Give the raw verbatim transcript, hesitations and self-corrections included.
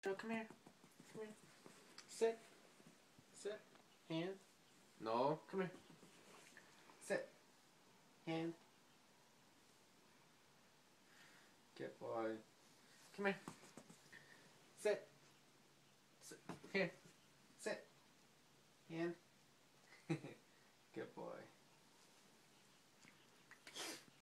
Joe, come here. Come here. Sit. Sit. Hand. No, come here. Sit. Hand. Get boy. Come here. Sit. Sit. Here.